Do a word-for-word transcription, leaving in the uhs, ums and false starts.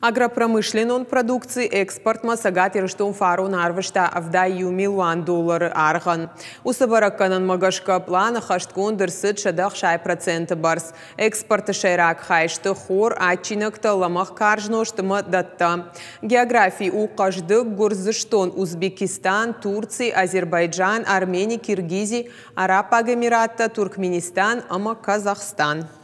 Агропромышленный продукции экспорт масагат ирштун фару нарвышта авдаю миллион доллар арган. Усабаракканан магашка плана хашткун дырсыт шадах шай проценты барс. Экспорт шайрак хайшты хор ачинакта ламах каржноштыма датта. Географии у каждый гурзыштон Узбекистан, Турция, Азербайджан, Армения, Киргизия, Араб Эмираты, Туркменистан, ама Казахстан.